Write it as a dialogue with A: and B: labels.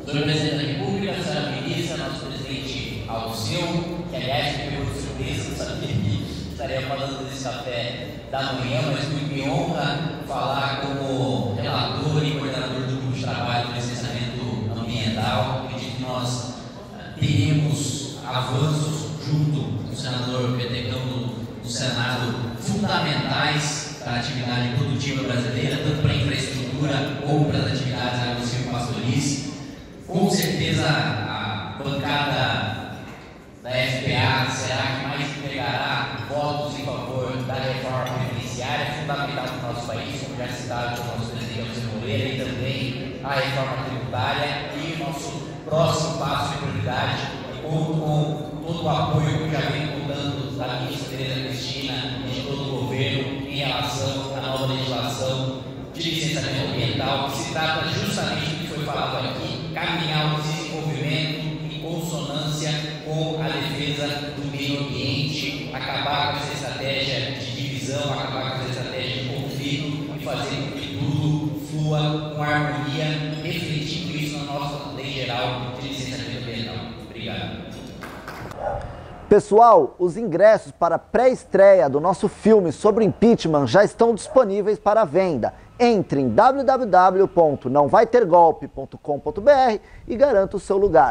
A: Senhor Presidente da República, senhora ministra, nosso presidente Alceu, que aliás me pegou de surpresa, não sabia que estaria falando desse café da manhã, mas me honra falar como relator e coordenador do grupo de trabalho do licenciamento ambiental. Acredito que nós teremos avanços junto com o senador Petecão do Senado fundamentais para a atividade produtiva brasileira, tanto para a infraestrutura como para as atividades agro-silvopastoris. Com certeza a bancada da FPA será que mais entregará votos em favor da reforma previdenciária, fundamental para o nosso país, como já citado pelo nosso presidente Alceu Moreira, e também a reforma tributária e o nosso próximo passo de prioridade, com todo o apoio que já vem contando da ministra Tereza Cristina e de todo o governo em relação à nova legislação de licenciamento ambiental, que se trata justamente do que foi falado aqui, caminhar o desenvolvimento em consonância com a defesa do meio ambiente, acabar com essa estratégia de divisão, acabar com essa estratégia de conflito e fazer com que tudo flua com harmonia, refletindo isso na nossa lei geral de licenciamento ambiental. Obrigado.
B: Pessoal, os ingressos para a pré-estreia do nosso filme sobre impeachment já estão disponíveis para venda. Entre em www.nãovaitergolpe.com.br e garanta o seu lugar.